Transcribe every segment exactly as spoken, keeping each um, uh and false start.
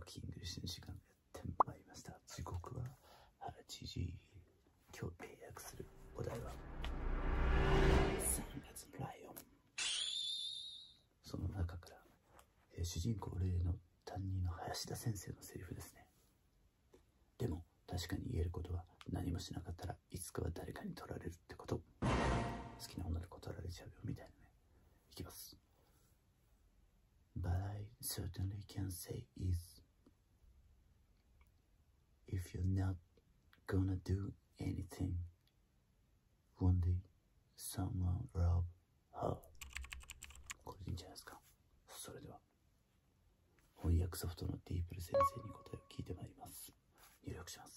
キングリッシュの時間がやってまいりました。時刻ははちじ。今日英訳するお題はさんがつのライオン。その中から、えー、主人公例の担任の林田先生のセリフですね。でも確かに言えることは、何もしなかったらいつかは誰かに取られるってこと。好きな女の子取られちゃうよみたいなね。いきます。 But I certainly can say is, if you're not gonna do anything, one day someone rob her. これでいいんじゃないですか。それでは翻訳ソフトのディープル先生に答えを聞いてまいります。入力します。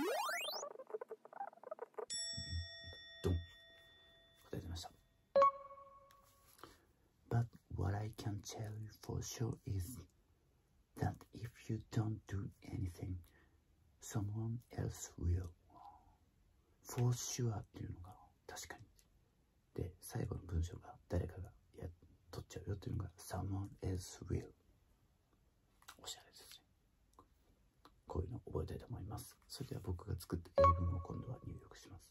ドン。答え出ました。 But what I can tell you for sure is that if you don't do anything, someone else will. For sure っていうのが確かに。で、最後の文章が誰かがやっ取っちゃうよっていうのが someone else will。おしゃれですね。こういうの覚えたいと思います。それでは僕が作った英文を今度は入力します。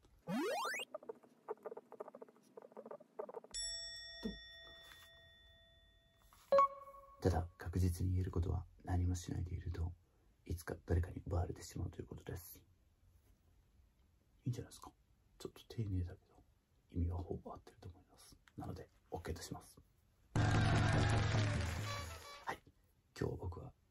ただ確実に言えることは、何もしないでいるといつか誰かに奪われてしまうということです。いいんじゃないですか。ちょっと丁寧だけど意味はほぼ合ってると思います。なので OK とします。はい、今日僕は